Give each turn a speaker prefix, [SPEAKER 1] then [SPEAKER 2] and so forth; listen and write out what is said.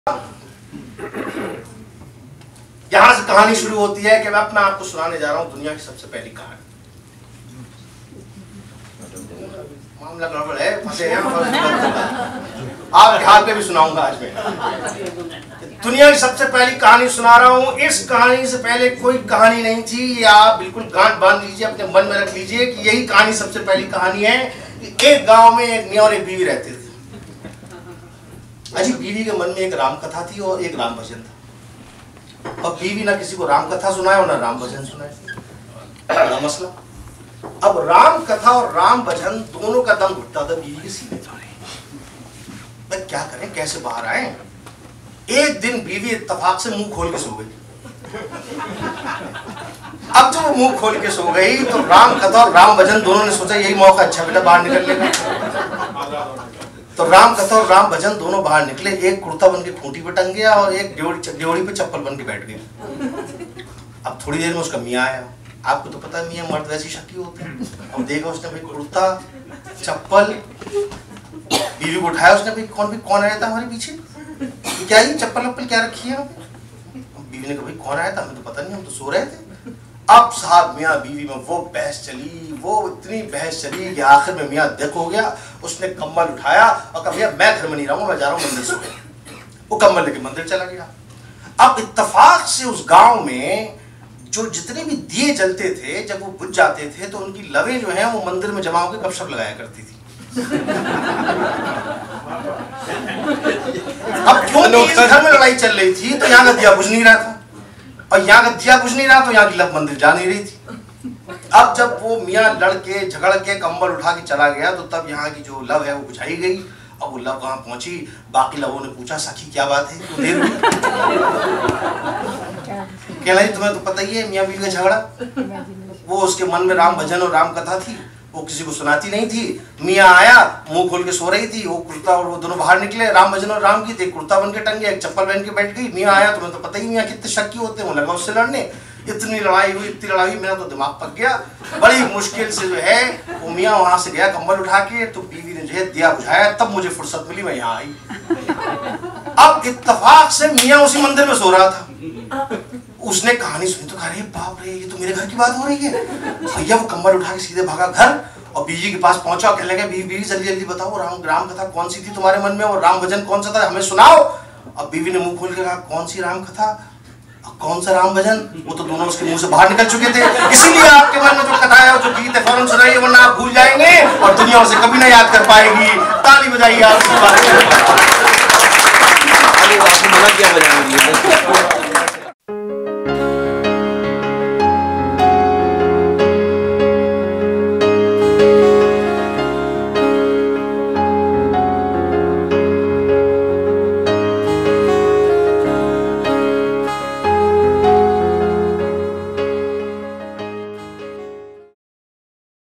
[SPEAKER 1] यहां से कहानी शुरू होती है कि मैं अपना आपको सुनाने जा रहा हूं दुनिया की सबसे पहली कहानी। मामला गड़बड़ है, फंसे हैं आपके हाथ पे भी सुनाऊंगा आज मैं। दुनिया की सबसे पहली कहानी सुना रहा हूं। इस कहानी से पहले कोई कहानी नहीं थी। ये आप बिल्कुल गांठ बांध लीजिए, अपने मन में रख लीजिए कि यही कहानी सबसे पहली कहानी है कि एक गांव में एक मियां और एक बीवी रहते थे। अजी बीवी के मन में एक राम कथा थी और एक राम भजन था। अब बीवी ना किसी को राम कथा सुनाए और ना राम भजन सुनाए। बड़ा मसला। अब राम कथा और राम भजन दोनों का दम घुटता था बीवी के सीने पर। क्या करें, कैसे बाहर आए। एक दिन बीवी इत्तेफाक से मुंह खोल के सो गई। अब जब वो मुंह खोल के सो गई तो राम कथा और राम भजन दोनों ने सोचा यही मौका अच्छा बेटा बाहर निकल लेगा। तो राम कथा और राम भजन दोनों बाहर निकले। एक कुर्ता बन के खूंटी पे टंग गया और एक ड्योढ़ी पे चप्पल बन के बैठ गया। अब थोड़ी देर में उसका मियाँ आया। आपको तो पता है मियाँ मर्द वैसी शक्की होते हैं। अब देखा उसने भाई कुर्ता चप्पल, बीवी को उठाया उसने, भाई कौन आया था हमारे पीछे, क्या ये चप्पल वप्पल क्या रखी है। बीवी ने कहा भाई कौन आया था, हमें तो पता नहीं, हम तो सो रहे थे। अब साहब मियाँ बीवी में वो बहस चली, वो इतनी बहस चली कि आखिर में मियाँ देख हो गया। उसने कम्बल उठाया और कहा भैया मैं घर में नहीं रहूंगा, मैं जा रहा हूँ मंदिर सोने। वो कम्बल लेके मंदिर चला गया। अब इत्तेफाक से उस गांव में जो जितने भी दिए जलते थे जब वो बुझ जाते थे तो उनकी लवें जो हैं वो मंदिर में जमा होकर गपशप लगाया करती थी। अब क्योंकि इस घर में लड़ाई चल रही थी तो यहाँ का दिया बुझ नहीं रहा था और यहाँ का दिया बुझ नहीं रहा तो यहाँ की लव मंदिर जा नहीं रही थी। अब जब वो मियाँ लड़के झगड़ के कंबल उठा के चला गया तो तब यहाँ की जो लव है वो बुझाई गई। अब वो लव वहां पहुंची, बाकी लवों ने पूछा सखी क्या बात है, तू देर हुई। कहना तुम्हें तो पता ही है मियाँ बीवी का झगड़ा। वो उसके मन में राम भजन और राम कथा थी, वो किसी को सुनाती नहीं थी। मियाँ आया, मुंह खोल के सो रही थी, वो कुर्ता और वो दोनों बाहर निकले। राम भजन और राम की थे, कुर्ता बन के टंग गया, एक चप्पल पहन के बैठ गई। मियाँ आया, तुम्हें तो पता ही मियाँ कितने शक्की होते हैं। वो लगा उससे लड़ने, इतनी लड़ाई हुई, मेरा तो दिमाग पक गया। बड़ी मुश्किल से जो है वो मियाँ वहां से गया कंबल उठा के, तो बीवी ने जो है दिया बुझाया। तब मुझे फुर्सत मिली, मैं यहाँ आई। अब इत्तेफाक से मियाँ उसी मंदिर में सो रहा था। उसने कहानी सुनी तो कहा अरे बाप रे ये तो मेरे घर की बात हो रही है। भैया वो कंबल उठा के सीधे भागा घर और बीवी के पास पहुंचा और कहने लगा बीवी जल्दी जल्दी बताओ राम कथा कौन सी थी तुम्हारे मन में और राम भजन कौन सा था, हमें सुनाओ। अब बीवी ने मुंह खोल के कहा कौन सी राम कथा कौन सा राम भजन, वो तो दोनों उसके मुंह से बाहर निकल चुके थे। इसीलिए आपके मन में जो कथा है जो गीत है फौरन सुनाइए वरना आप भूल जाएंगे और दुनिया उसे कभी ना याद कर पाएगी। ताली बजाइए आप। मना किया बजाने के लिए।